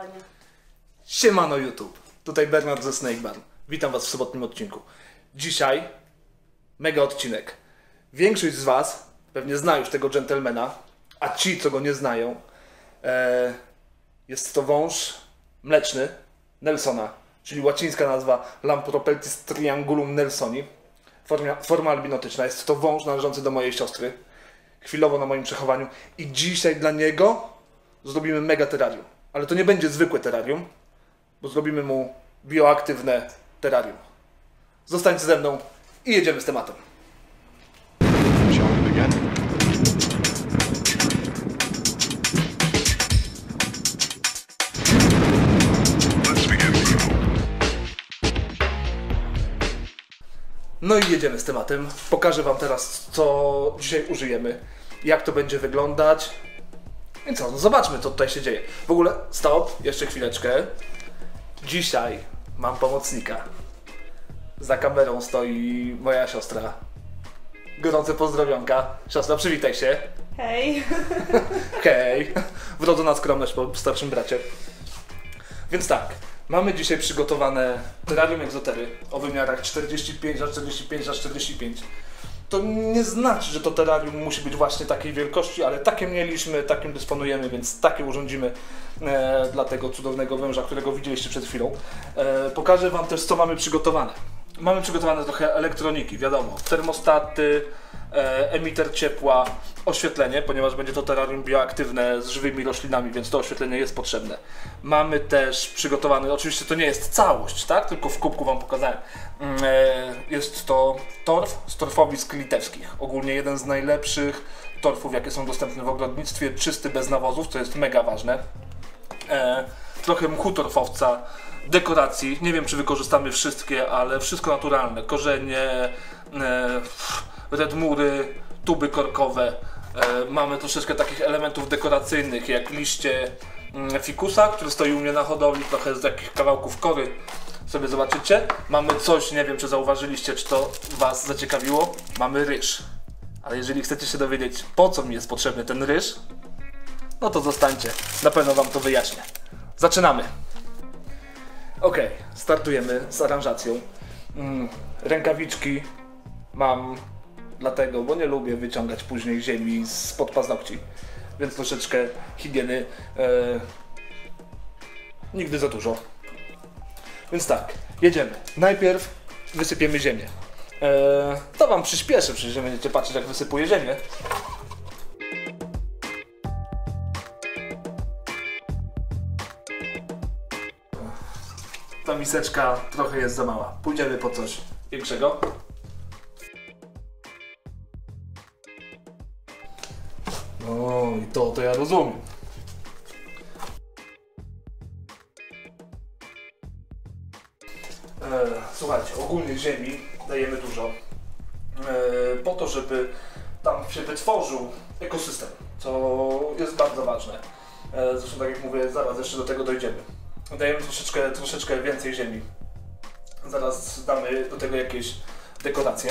zachowania. Siemano YouTube, tutaj Bernard ze Snake Barn. Witam Was w sobotnim odcinku. Dzisiaj mega odcinek. Większość z Was pewnie zna już tego gentlemana, a ci, co go nie znają, jest to wąż mleczny Nelsona, czyli łacińska nazwa Lampropeltis triangulum nelsoni. Forma albinotyczna. Jest to wąż należący do mojej siostry, chwilowo na moim przechowaniu, i dzisiaj dla niego zrobimy mega terrarium. Ale to nie będzie zwykłe terrarium, bo zrobimy mu bioaktywne terrarium. Zostańcie ze mną i jedziemy z tematem. No i jedziemy z tematem. Pokażę Wam teraz, co dzisiaj użyjemy, jak to będzie wyglądać. I co, no zobaczmy, co tutaj się dzieje. W ogóle, stop, jeszcze chwileczkę. Dzisiaj mam pomocnika. Za kamerą stoi moja siostra. Gorące pozdrowionka. Siostra, przywitaj się. Hej. Hej. Wrodzona skromność po starszym bracie. Więc tak, mamy dzisiaj przygotowane terrarium egzotery o wymiarach 45×45×45. To nie znaczy, że to terrarium musi być właśnie takiej wielkości, ale takie mieliśmy, takim dysponujemy, więc takie urządzimy dla tego cudownego węża, którego widzieliście przed chwilą. Pokażę Wam też, co mamy przygotowane. Mamy przygotowane trochę elektroniki, wiadomo, termostaty, emiter ciepła, oświetlenie, ponieważ będzie to terrarium bioaktywne z żywymi roślinami, więc to oświetlenie jest potrzebne. Mamy też przygotowany, oczywiście to nie jest całość, tak? Tylko w kubku Wam pokazałem. Jest to torf z torfowisk litewskich. Ogólnie jeden z najlepszych torfów, jakie są dostępne w ogrodnictwie, czysty, bez nawozów, co jest mega ważne. Trochę mchu torfowca, dekoracji, nie wiem, czy wykorzystamy wszystkie, ale wszystko naturalne, korzenie, redmury, tuby korkowe. Mamy troszeczkę takich elementów dekoracyjnych, jak liście fikusa, który stoi u mnie na hodowli, trochę z takich kawałków kory sobie zobaczycie. Mamy coś, nie wiem, czy zauważyliście, czy to Was zaciekawiło, mamy ryż. Ale jeżeli chcecie się dowiedzieć, po co mi jest potrzebny ten ryż, no to zostańcie, na pewno Wam to wyjaśnię. Zaczynamy! Ok, startujemy z aranżacją. Rękawiczki mam dlatego, bo nie lubię wyciągać później ziemi spod paznokci, więc troszeczkę higieny, nigdy za dużo. Więc tak, jedziemy. Najpierw wysypiemy ziemię. To Wam przyspieszę, przecież będziecie patrzeć, jak wysypuję ziemię. Ta miseczka trochę jest za mała. Pójdziemy po coś większego. No i to ja rozumiem. Słuchajcie, ogólnie ziemi dajemy dużo po to, żeby tam się wytworzył ekosystem, co jest bardzo ważne. Zresztą tak jak mówię, zaraz jeszcze do tego dojdziemy. Dajemy troszeczkę więcej ziemi. Zaraz damy do tego jakieś dekoracje.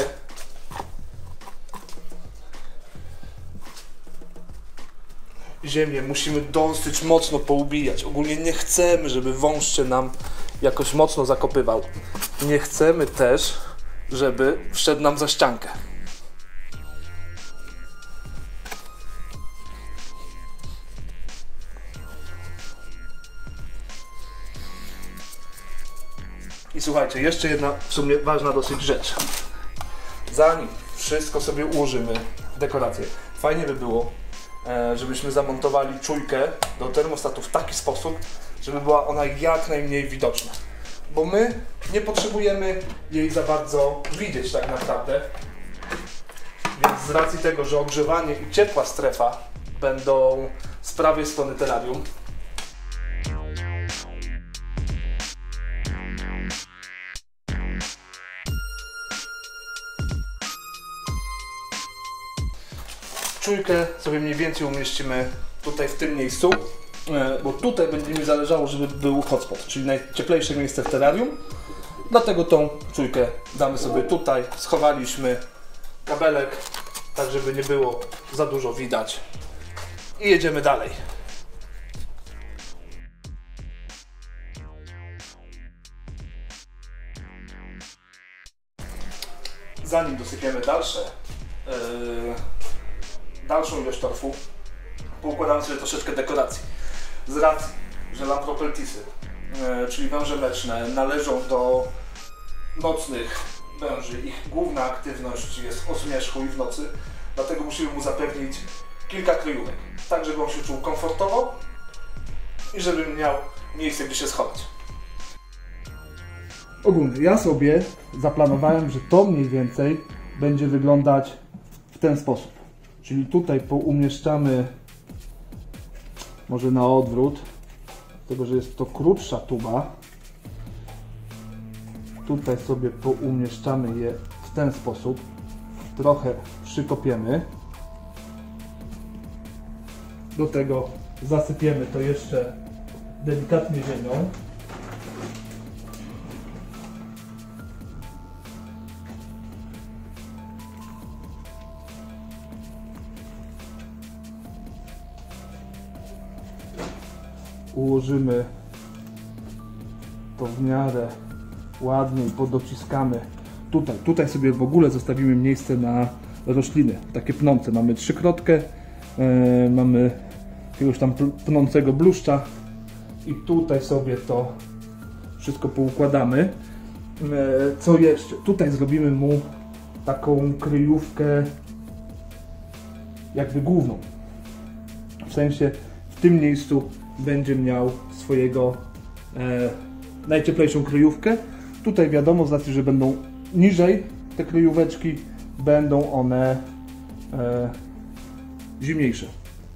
Ziemię musimy dosyć mocno poubijać. Ogólnie nie chcemy, żeby wąż się nam jakoś mocno zakopywał. Nie chcemy też, żeby wszedł nam za ściankę. I słuchajcie, jeszcze jedna w sumie ważna dosyć rzecz. Zanim wszystko sobie ułożymy, dekorację, fajnie by było, żebyśmy zamontowali czujkę do termostatu w taki sposób, żeby była ona jak najmniej widoczna. Bo my nie potrzebujemy jej za bardzo widzieć tak naprawdę. Więc z racji tego, że ogrzewanie i ciepła strefa będą z prawej strony terrarium, czujkę sobie mniej więcej umieścimy tutaj w tym miejscu, bo tutaj będzie mi zależało, żeby był hotspot, czyli najcieplejsze miejsce w terrarium. Dlatego tą czujkę damy sobie tutaj. Schowaliśmy kabelek, tak żeby nie było za dużo widać. I jedziemy dalej. zanim dosypiemy dalszą ilość torfu, poukładamy sobie troszeczkę dekoracji. Z racji, że Lampropeltisy, czyli węże mleczne, należą do nocnych węży, ich główna aktywność jest o zmierzchu i w nocy, dlatego musimy mu zapewnić kilka kryjówek, tak żeby on się czuł komfortowo i żeby miał miejsce, gdzie się schować. Ogólnie ja sobie zaplanowałem, że to mniej więcej będzie wyglądać w ten sposób. Czyli tutaj poumieszczamy może na odwrót, dlatego że jest to krótsza tuba. Tutaj sobie poumieszczamy je w ten sposób. Trochę przykopiemy. Do tego zasypiemy to jeszcze delikatnie ziemią. Ułożymy to w miarę ładnie i podociskamy. Tutaj sobie w ogóle zostawimy miejsce na rośliny, takie pnące. Mamy trzykrotkę, mamy jakiegoś tam pnącego bluszcza i tutaj sobie to wszystko poukładamy. Co jeszcze? Tutaj zrobimy mu taką kryjówkę jakby główną. W sensie w tym miejscu będzie miał swojego najcieplejszą kryjówkę. Tutaj wiadomo, z racji, że będą niżej te kryjóweczki, będą one zimniejsze.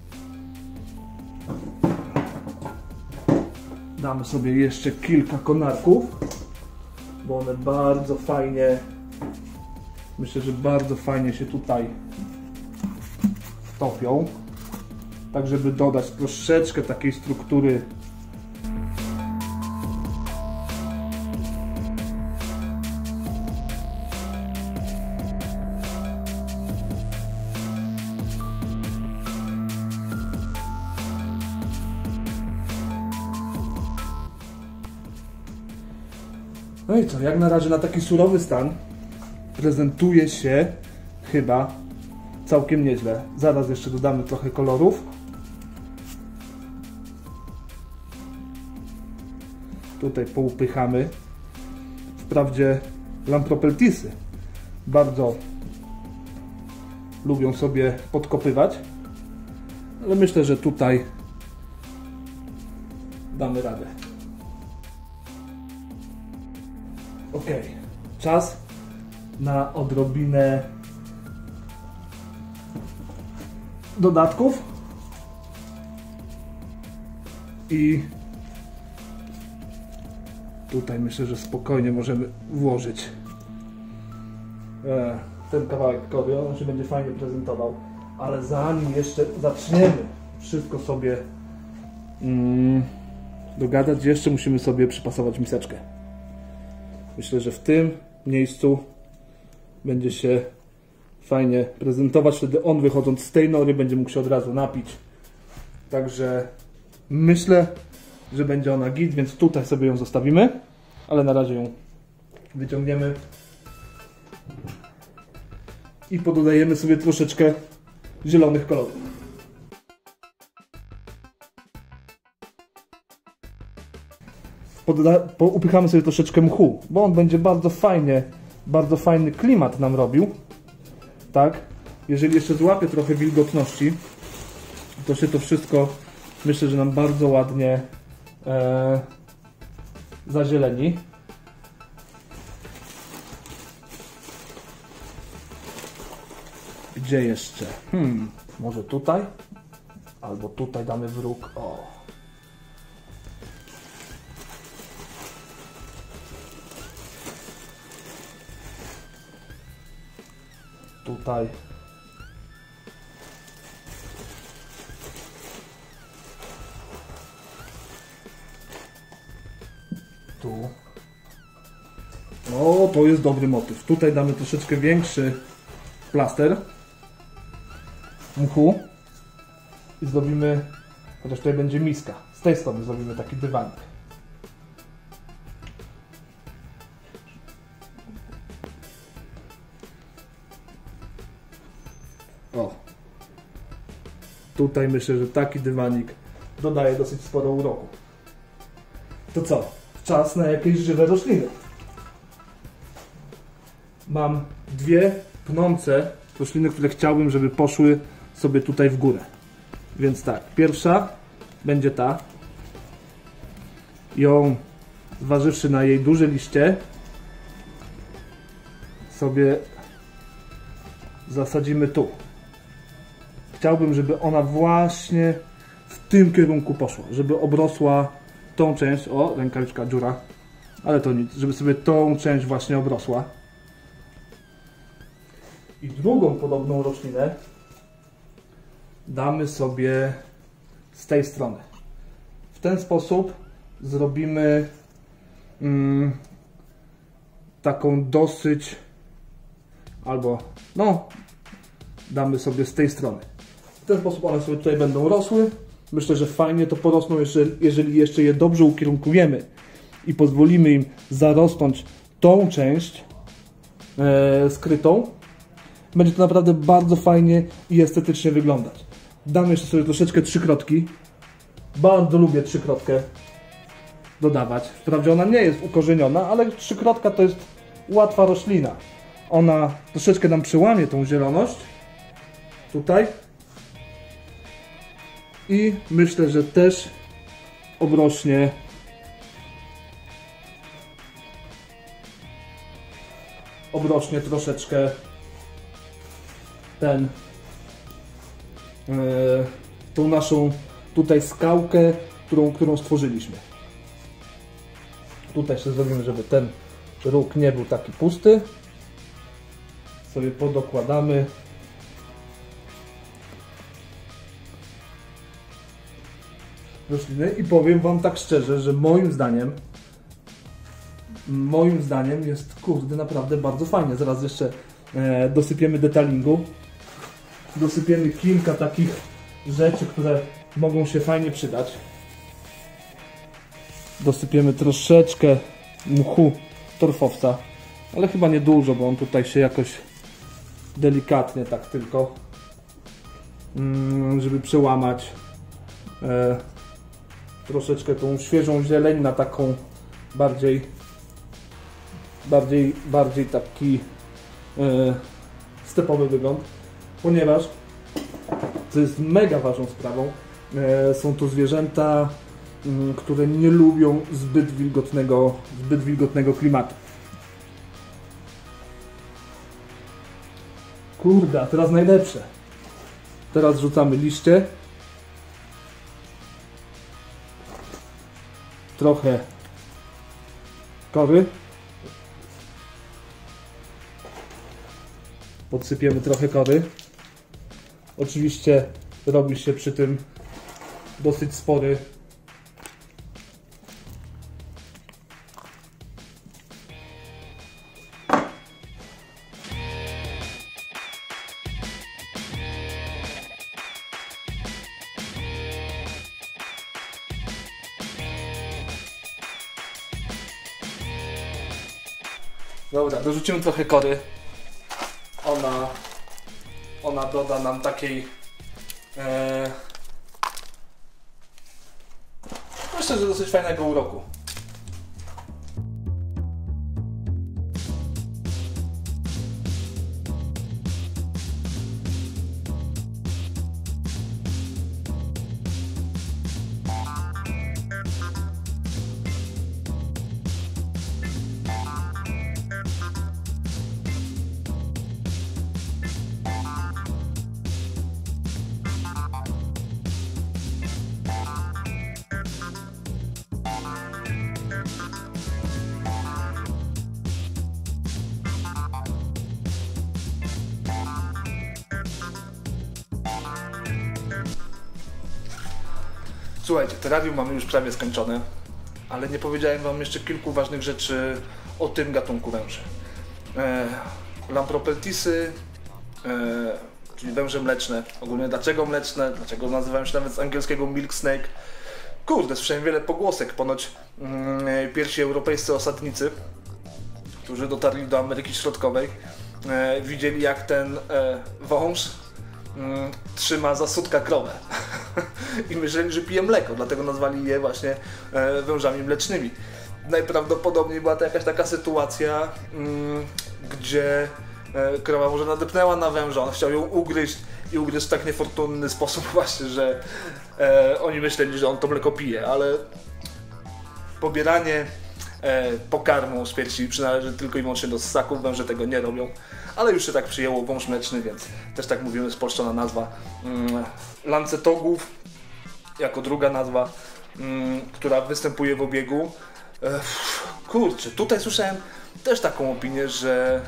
Damy sobie jeszcze kilka konarków, bo one bardzo fajnie, myślę, że bardzo fajnie się tutaj topią. Tak, żeby dodać troszeczkę takiej struktury . No i co, jak na razie na taki surowy stan prezentuje się chyba całkiem nieźle. Zaraz jeszcze dodamy trochę kolorów. Tutaj poupychamy. Wprawdzie Lampropeltisy bardzo lubią sobie podkopywać, ale myślę, że tutaj damy radę. Ok, czas na odrobinę dodatków i tutaj myślę, że spokojnie możemy włożyć ten kawałek kory, on się będzie fajnie prezentował, ale zanim jeszcze zaczniemy wszystko sobie dogadać, jeszcze musimy sobie przypasować miseczkę. Myślę, że w tym miejscu będzie się fajnie prezentować, wtedy on, wychodząc z tej nory, będzie mógł się od razu napić. Także myślę, że będzie ona git, więc tutaj sobie ją zostawimy, ale na razie ją wyciągniemy i pododajemy sobie troszeczkę zielonych kolorów. Upychamy sobie troszeczkę mchu, bo on będzie bardzo fajny klimat nam robił. Tak? Jeżeli jeszcze złapie trochę wilgotności, to się to wszystko, myślę, że nam bardzo ładnie zazieleni. Gdzie jeszcze? Może tutaj? Albo tutaj damy w róg. O. Tutaj. Tu. O, to jest dobry motyw. Tutaj damy troszeczkę większy plaster mchu i zrobimy, chociaż tutaj będzie miska, z tej strony zrobimy taki dywanik. tutaj myślę, że taki dywanik dodaje dosyć sporo uroku. To co? Czas na jakieś żywe rośliny. Mam dwie pnące rośliny, które chciałbym, żeby poszły sobie tutaj w górę. Więc tak, pierwsza będzie ta. Ją, zważywszy na jej duże liście, sobie zasadzimy tu. Chciałbym, żeby ona właśnie w tym kierunku poszła, żeby obrosła tą część, o, rękawiczka, dziura, ale to nic, żeby sobie tą część właśnie obrosła. I drugą podobną roślinę damy sobie z tej strony. W ten sposób zrobimy taką dosyć, albo no, damy sobie z tej strony. W ten sposób one sobie tutaj będą rosły. Myślę, że fajnie to porosną, jeżeli jeszcze je dobrze ukierunkujemy i pozwolimy im zarosnąć tą część skrytą. Będzie to naprawdę bardzo fajnie i estetycznie wyglądać. Dam jeszcze sobie troszeczkę trzykrotki. Bardzo lubię trzykrotkę dodawać. Wprawdzie ona nie jest ukorzeniona, ale trzykrotka to jest łatwa roślina. Ona troszeczkę nam przełamie tą zieloność. Tutaj. I myślę, że też obrośnie troszeczkę tą naszą tutaj skałkę, którą stworzyliśmy. Tutaj jeszcze zrobimy, żeby ten róg nie był taki pusty. Sobie podokładamy. Rośliny i powiem wam tak szczerze, że moim zdaniem jest, kurde, naprawdę bardzo fajnie. Zaraz jeszcze dosypiemy detalingu. Dosypiemy kilka takich rzeczy, które mogą się fajnie przydać. Dosypiemy troszeczkę mchu torfowca, ale chyba nie dużo, bo on tutaj się jakoś delikatnie tak tylko, żeby przełamać troszeczkę tą świeżą zieleń na taką bardziej taki stepowy wygląd, ponieważ to jest mega ważną sprawą. Są to zwierzęta, które nie lubią zbyt wilgotnego klimatu. Kurde, a teraz najlepsze. Teraz rzucamy liście. Trochę kory. Podsypiemy trochę kory. Oczywiście robi się przy tym dosyć spory Dobra, dorzucimy trochę kory. Ona doda nam takiej myślę, że dosyć fajnego uroku. Słuchajcie, terrarium mamy już prawie skończone, ale nie powiedziałem wam jeszcze kilku ważnych rzeczy o tym gatunku węży. Lampropeltisy, czyli węże mleczne. Ogólnie dlaczego mleczne? Dlaczego nazywają się nawet z angielskiego milk snake? Kurde, słyszałem wiele pogłosek. Ponoć pierwsi europejscy osadnicy, którzy dotarli do Ameryki Środkowej, widzieli, jak ten wąż trzyma za sutka krowę i myśleli, że pije mleko, dlatego nazwali je właśnie wężami mlecznymi. Najprawdopodobniej była to jakaś taka sytuacja, gdzie krowa może nadepnęła na węża, on chciał ją ugryźć i ugryźć w tak niefortunny sposób właśnie, że oni myśleli, że on to mleko pije, ale pobieranie pokarmu z piersi przynależy tylko i wyłącznie do ssaków, węże tego nie robią, ale już się tak przyjęło, wąż mleczny, więc też tak mówimy, spolszczona nazwa. Lancetogów jako druga nazwa, która występuje w obiegu. Kurczę, tutaj słyszałem też taką opinię, że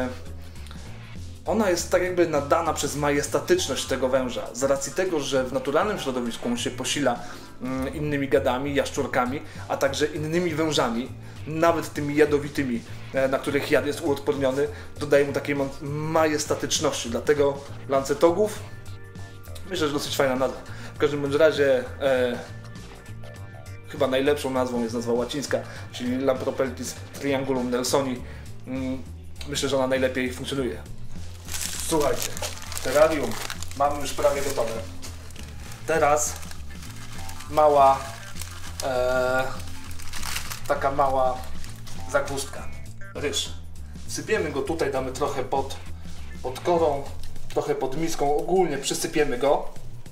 ona jest tak jakby nadana przez majestatyczność tego węża, z racji tego, że w naturalnym środowisku on się posila innymi gadami, jaszczurkami, a także innymi wężami, nawet tymi jadowitymi, na których jad jest uodporniony, dodaje mu takiej majestatyczności. Dlatego lancetogów, myślę, że dosyć fajna nazwa. W każdym bądź razie chyba najlepszą nazwą jest nazwa łacińska, czyli Lampropeltis triangulum nelsoni. Myślę, że ona najlepiej funkcjonuje. Słuchajcie, terrarium mamy już prawie gotowe. Teraz mała, taka mała zagwózdka. Ryż. Wsypiemy go tutaj, damy trochę pod korą, trochę pod miską, ogólnie przysypiemy go.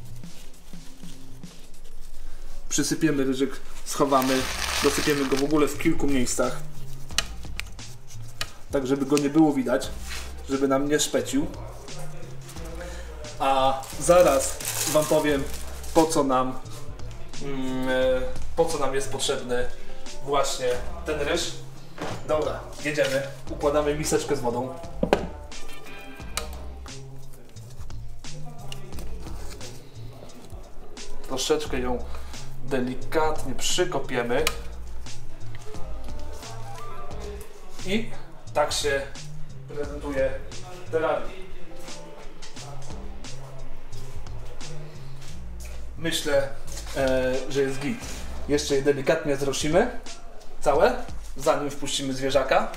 Przysypiemy ryżyk, schowamy, dosypiemy go w ogóle w kilku miejscach, tak żeby go nie było widać, żeby nam nie szpecił. A zaraz Wam powiem, po co nam jest potrzebny właśnie ten ryż. Dobra, jedziemy, układamy miseczkę z wodą. Troszeczkę ją delikatnie przykopiemy i tak się prezentuje terrarium. Myślę, że jest git. Jeszcze je delikatnie zrosimy całe, zanim wpuścimy zwierzaka.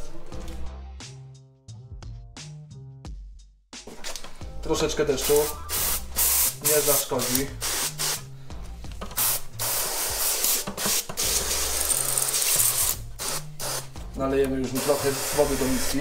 Troszeczkę deszczu nie zaszkodzi. Nalejemy już trochę wody do miski.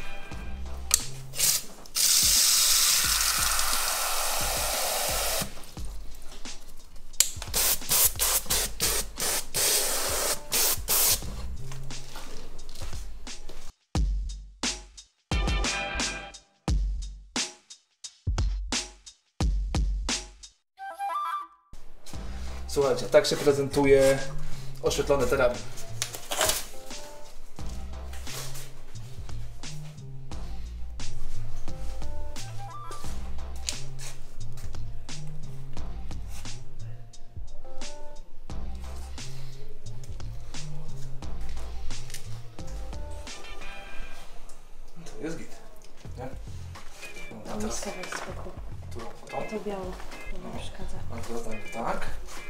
Słuchajcie, tak się prezentuje oświetlone terrarium. Jest git, nie? A miska weź z boku. To biało, to nie przeszkadza. A teraz tak.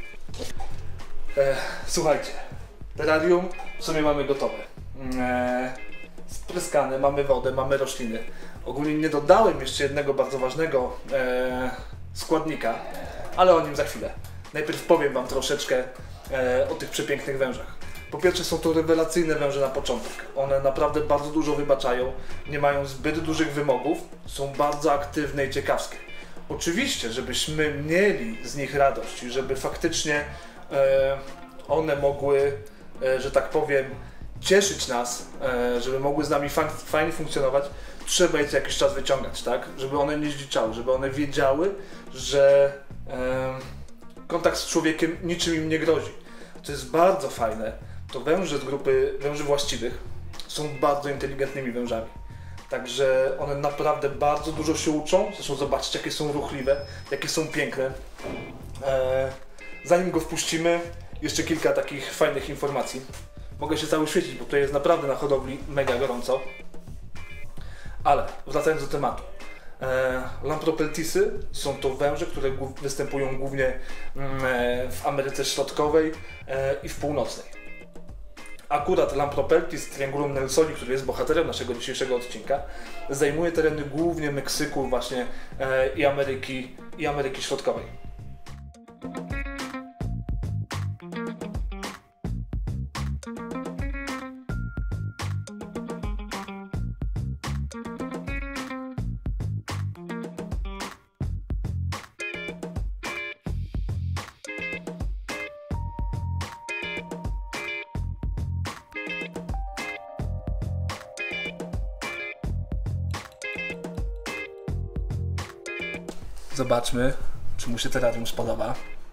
Słuchajcie, terrarium w sumie mamy gotowe. Spryskane, mamy wodę, mamy rośliny. Ogólnie nie dodałem jeszcze jednego bardzo ważnego składnika, ale o nim za chwilę. Najpierw powiem Wam troszeczkę o tych przepięknych wężach. Po pierwsze, są to rewelacyjne węże na początek. One naprawdę bardzo dużo wybaczają, nie mają zbyt dużych wymogów, są bardzo aktywne i ciekawskie. Oczywiście, żebyśmy mieli z nich radość i żeby faktycznie one mogły, że tak powiem, cieszyć nas, żeby mogły z nami fajnie funkcjonować, trzeba je co jakiś czas wyciągać, tak? Żeby one nie zdziczały, żeby one wiedziały, że kontakt z człowiekiem niczym im nie grozi. To jest bardzo fajne. To węże z grupy węży właściwych są bardzo inteligentnymi wężami. Także one naprawdę bardzo dużo się uczą. Zresztą zobaczcie, jakie są ruchliwe, jakie są piękne. Zanim go wpuścimy, jeszcze kilka takich fajnych informacji. Mogę się cały świecić, bo tutaj jest naprawdę na hodowli mega gorąco. Ale wracając do tematu. Lampropeltisy są to węże, które występują głównie w Ameryce Środkowej i w Północnej. Akurat Lampropeltis triangulum nelsoni, który jest bohaterem naszego dzisiejszego odcinka, zajmuje tereny głównie Meksyku właśnie i Ameryki Środkowej. Zobaczmy, czy mu się terrarium spodoba.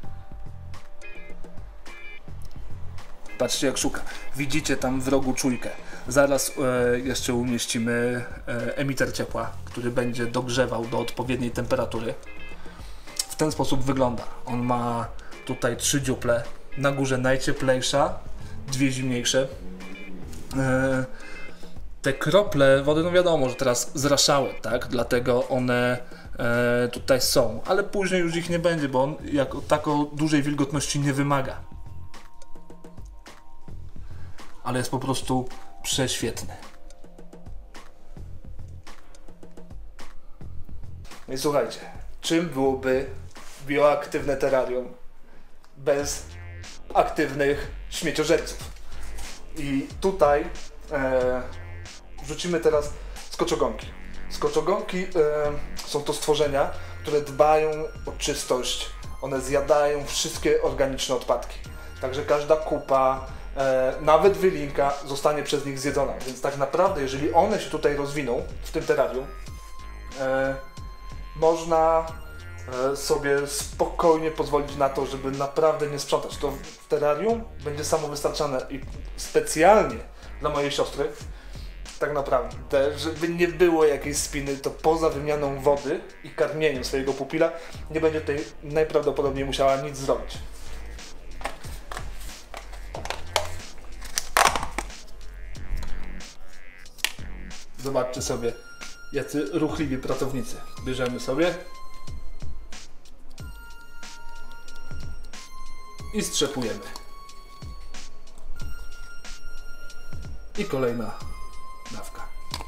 Patrzcie, jak szuka. Widzicie tam w rogu czujkę. Zaraz jeszcze umieścimy emiter ciepła, który będzie dogrzewał do odpowiedniej temperatury. W ten sposób wygląda. On ma tutaj 3 dziuple. Na górze najcieplejsza, 2 zimniejsze. Te krople wody, no wiadomo, że teraz zraszały, tak? Dlatego one tutaj są, ale później już ich nie będzie, bo on jako tako dużej wilgotności nie wymaga. Ale jest po prostu prześwietny. No i słuchajcie, czym byłoby bioaktywne terrarium bez aktywnych śmieciożerców? I tutaj wrzucimy teraz skoczogonki. Skoczogonki są to stworzenia, które dbają o czystość. One zjadają wszystkie organiczne odpadki. Także każda kupa, nawet wylinka zostanie przez nich zjedzona. Więc tak naprawdę, jeżeli one się tutaj rozwiną w tym terrarium, można sobie spokojnie pozwolić na to, żeby naprawdę nie sprzątać. To w terrarium będzie samowystarczalne i specjalnie dla mojej siostry, tak naprawdę, żeby nie było jakiejś spiny, to poza wymianą wody i karmieniem swojego pupila nie będzie tutaj najprawdopodobniej musiała nic zrobić. Zobaczcie sobie, jacy ruchliwi pracownicy. Bierzemy sobie i strzepujemy. I kolejna dawka.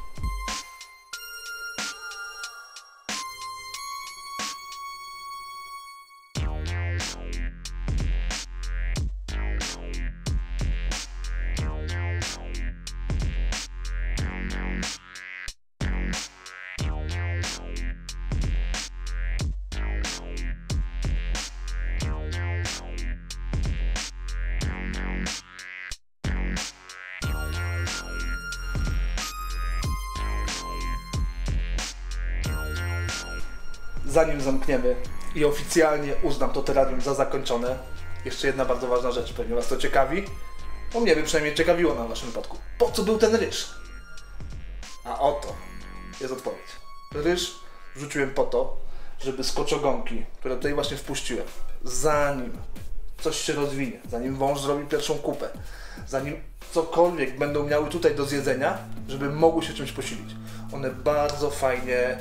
Zanim zamkniemy i oficjalnie uznam to terrarium za zakończone, jeszcze jedna bardzo ważna rzecz, pewnie Was to ciekawi. No mnie by przynajmniej ciekawiło na Waszym wypadku. Po co był ten ryż? A oto jest odpowiedź. Ryż wrzuciłem po to, żeby skoczogonki, które tutaj właśnie wpuściłem, zanim coś się rozwinie, zanim wąż zrobi pierwszą kupę, zanim cokolwiek będą miały tutaj do zjedzenia, żeby mogły się czymś posilić. One bardzo fajnie...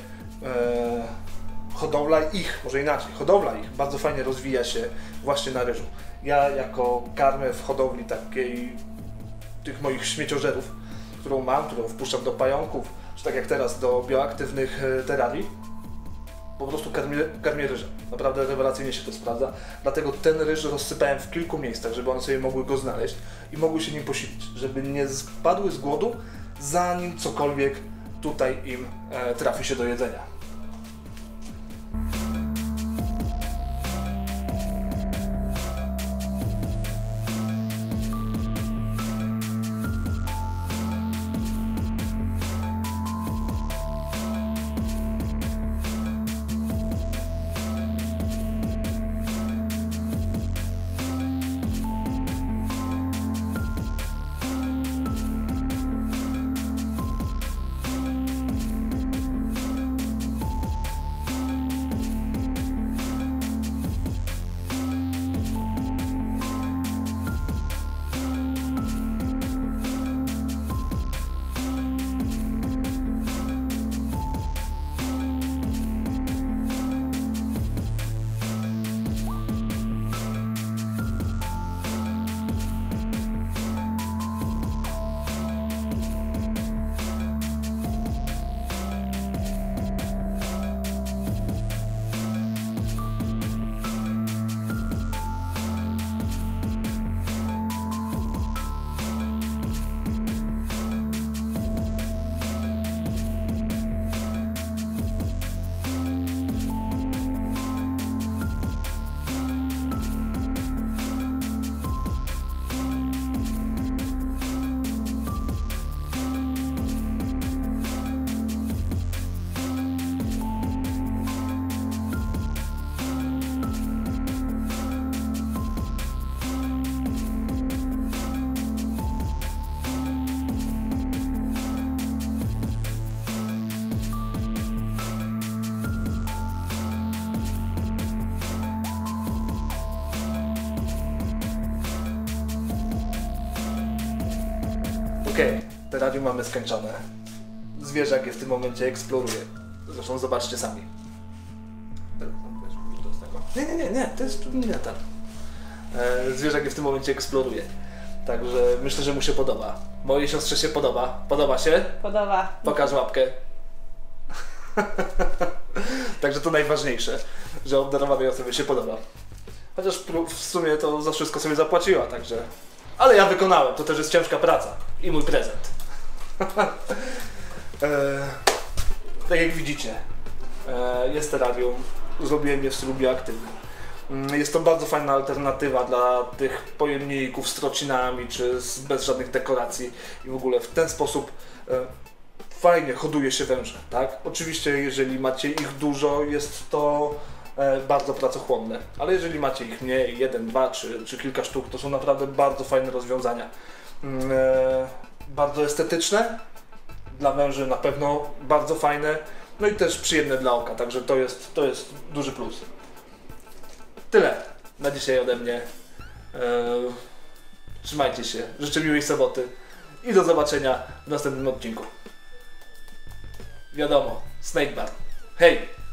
hodowla ich bardzo fajnie rozwija się właśnie na ryżu. Ja jako karmę w hodowli takiej tych moich śmieciożerów, którą wpuszczam do pająków, czy tak jak teraz do bioaktywnych terrarii, po prostu karmię ryżem. Naprawdę rewelacyjnie się to sprawdza. Dlatego ten ryż rozsypałem w kilku miejscach, żeby one sobie mogły go znaleźć i mogły się nim posilić, żeby nie spadły z głodu, zanim cokolwiek tutaj im trafi się do jedzenia. Okej, terrarium mamy skończone. Zwierzak je w tym momencie eksploruje. Zresztą zobaczcie sami. Nie, to jest nie ten. Zwierzak je w tym momencie eksploruje. Także myślę, że mu się podoba. Mojej siostrze się podoba. Podoba się? Podoba. Pokaż łapkę. Także to najważniejsze, że obdarowanej osobie się podoba. Chociaż w sumie to za wszystko sobie zapłaciła, także... Ale ja wykonałem, to też jest ciężka praca. I mój prezent. Tak jak widzicie, jest terrarium. Zrobiłem je w stylu bioaktywnym. Jest to bardzo fajna alternatywa dla tych pojemników z trocinami, czy bez żadnych dekoracji. I w ogóle w ten sposób fajnie hoduje się węże, tak? Oczywiście jeżeli macie ich dużo, jest to bardzo pracochłonne, ale jeżeli macie ich mniej, 1, 2 czy kilka sztuk, to są naprawdę bardzo fajne rozwiązania. Bardzo estetyczne, dla węży na pewno bardzo fajne, no i też przyjemne dla oka, także to jest duży plus. Tyle na dzisiaj ode mnie. Trzymajcie się, życzę miłej soboty i do zobaczenia w następnym odcinku. Wiadomo, Snake Bar. Hej!